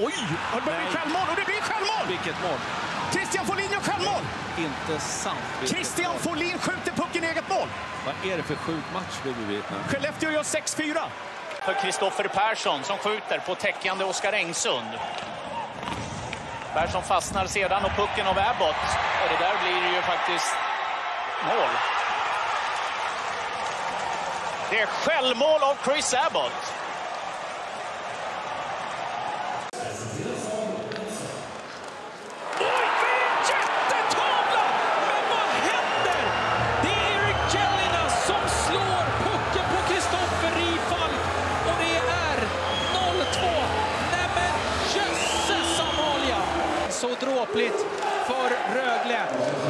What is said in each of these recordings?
Oj! Det blir självmål och det blir självmål! Vilket mål? Christian Folin gör självmål! Inte sant. Christian Folin skjuter pucken i eget mål. Vad är det för sjuk match vi bevittnar? Skellefteå gör 6-4. För Kristoffer Persson som skjuter på täckande Oskar Engsund. Persson fastnar sedan och pucken av Abbott. Och det där blir ju faktiskt mål. Det är självmål av Chris Abbott. Så dråpligt för Rögle.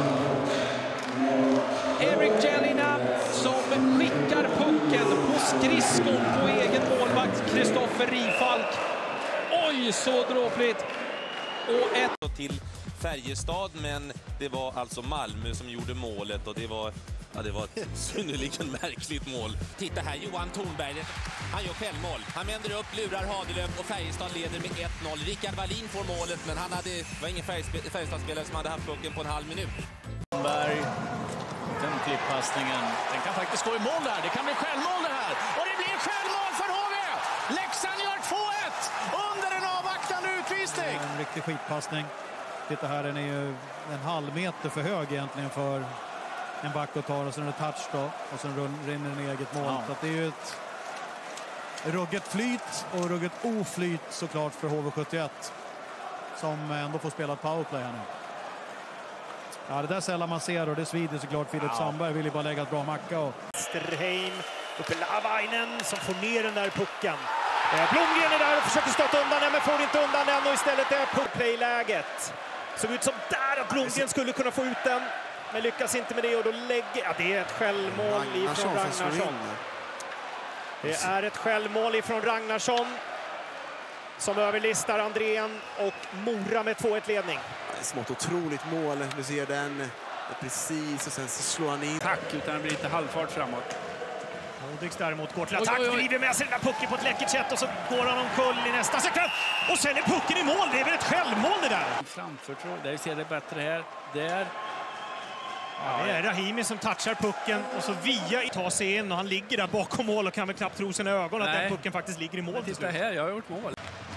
Erik Jelina som skickar pucken på skridskon på egen målvakt Kristoffer Rifalk. Oj, så dråpligt. Och ett till Färjestad, men det var alltså Malmö som gjorde målet och det var ett synnerligen märkligt mål. Titta här, Johan Thornberg. Han gör självmål. Han vänder upp, lurar Hadelöv och Färjestad leder med 1-0. Rickard Wallin får målet, men det var ingen Färjestadspelare som hade haft pucken på en halv minut. Thornberg, den klipppassningen. Den kan faktiskt gå i mål där. Det kan bli självmål det här. Och det blir självmål för HV! Leksand gör 2-1 under en avvaktande utvisning. En riktig skitpassning. Titta här, den är ju en halv meter för hög egentligen för en back att ta, och sen är det touch då, och sen rinner den i eget mål. Så att det är ju ett rugget flyt och rugget oflyt såklart för HV71 som ändå får spela ett powerplay här nu. Ja, det där sällan man ser, och det svider såklart. Filip Sandberg vill ju bara lägga ett bra macka. Och Strheim uppe Lavainen som får ner den där pucken. Blomgren är där och försöker stötta undan den, men får inte undan den, och istället är powerplay-läget. Såg ut som där att Blomgren skulle kunna få ut den, men lyckas inte med det, och då lägger... det är ett självmål ifrån Ragnarsson. Det är ett självmål ifrån Ragnarsson som överlistar Andrén och Mora med 2-1-ledning. Smått otroligt mål. Du ser den precis, och sen så slår han in. Tack, utan det blir lite halvfart framåt. Modigs däremot går till attack, driver med sig den där pucken på ett läckert sätt, och så går han omkull i nästa sekund. Och sen är pucken i mål. Det är väl ett självmål det där. Framför, tror jag. Där ser det bättre här. Där. Ja, det är Rahimi som touchar pucken och så via tar sig in, och han ligger där bakom mål och kan väl knappt tro sina ögon att den pucken faktiskt ligger i mål. Titta här, jag har gjort mål.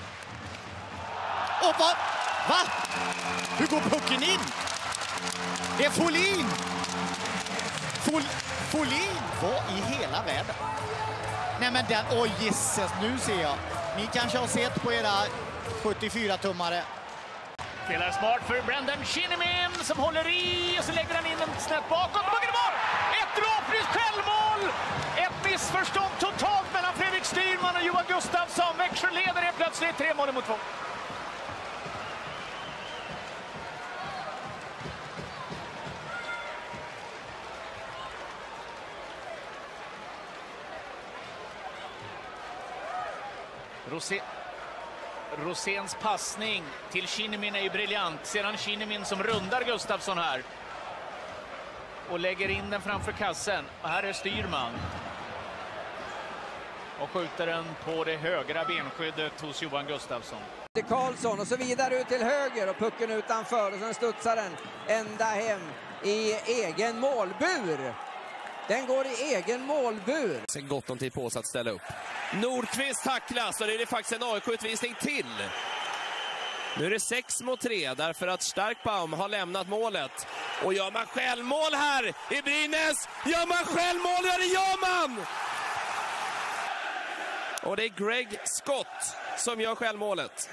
Och va? Hur går pucken in? Det är Folin! Folin? Vad i hela världen? Nej men den, oj Jesus, nu ser jag. Ni kanske har sett på era 74-tummare. Spelar smart för Brendan Shinnimin som håller i, och så lägger han in den snett bakåt. Pucken i mål! Ett dråpligt självmål! Ett missförstånd totalt mellan Fredrik Styrman och Johan Gustafsson. Växjö leder helt plötsligt 3-2. Roséns passning till Shinnimin är ju briljant. Sedan Shinnimin som rundar Gustafsson här. Och lägger in den framför kassen. Och här är Styrman. Och skjuter den på det högra benskyddet hos Johan Gustafsson. Karlsson och så vidare ut till höger, och pucken utanför, och sen studsar den ända hem i egen målbur. Den går i egen målbur. Sen gott om tid på sig att ställa upp. Nordqvist tacklas, och det är faktiskt en AIK-utvisning till. Nu är det 6-3 därför att Starkbaum har lämnat målet. Och gör man självmål här i Brynäs? Gör man självmål? Ja, det gör man! Och det är Greg Scott som gör självmålet.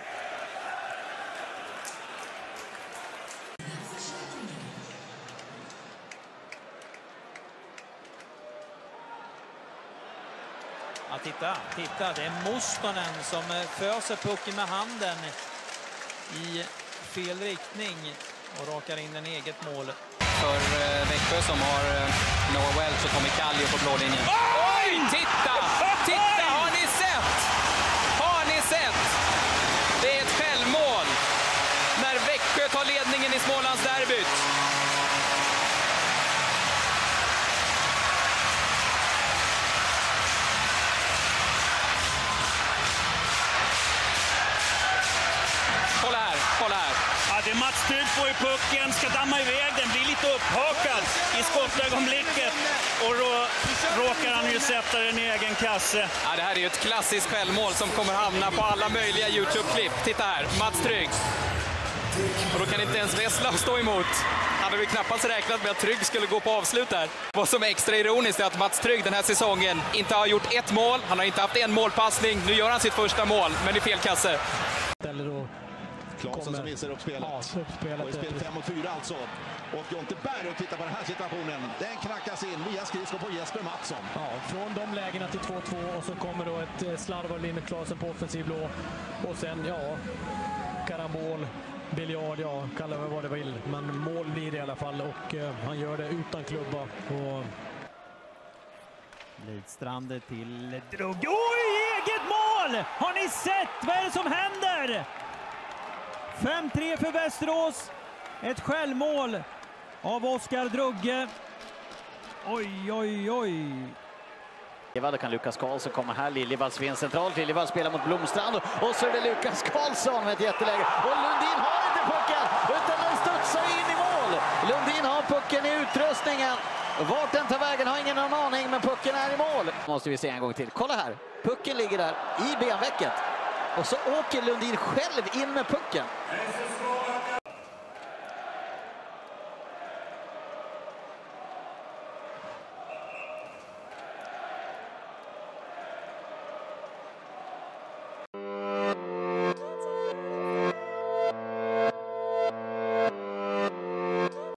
Ja, titta, det är Mustonen som föser pucken med handen i fel riktning och rakar in en eget mål. För Växjö som har Noah Welch, så kommer Kallio på blålinjen. Oj! Titta! Titta! Har ni sett? Har ni sett? Det är ett självmål när Växjö tar ledningen i Smålandsderbyt. över pucken, ska damma iväg den, blir lite upphakad i skottögonblicket och då råkar han ju sätta den i egen kasse. Ja, det här är ju ett klassiskt självmål som kommer hamna på alla möjliga YouTube-klipp. Titta här, Mats Trygg. Och då kan inte ens Vessla stå emot. Hade vi knappast räknat med att Trygg skulle gå på avslut där. Vad som är extra ironiskt är att Mats Trygg den här säsongen inte har gjort ett mål. Han har inte haft en målpassning. Nu gör han sitt första mål, men i fel kasse. Claesson som visar uppspelet. Ja, uppspelet. Och i spel 5 mot 4 alltså. Och Jonte Berg och titta på den här situationen. Den knackas in via skridskor på Jesper Mattsson. Ja, från de lägena till 2-2 och så kommer då ett slarv av Linne Claesson på offensiv blå. Och sen, ja, karambol, biljard, ja, kalla det vad det vill. Men mål blir det i alla fall och han gör det utan klubba. Och... Lidstrand till Drugge. Oj, eget mål! Har ni sett? Vad är det som händer? 5-3 för Västerås. Ett självmål av Oskar Drugge. Oj, oj, oj. Då kan Lukas Karlsson komma här. Liljevalls vinner centralt. Liljevall spelar mot Blomstrand. Och så är det Lukas Karlsson med ett jätteläge. Och Lundin har inte pucken, utan den studsar in i mål. Lundin har pucken i utrustningen. Vart den tar vägen har ingen aning, men pucken är i mål. Måste vi se en gång till. Kolla här. Pucken ligger där i benvecket. Och så åker Lundin själv in med pucken.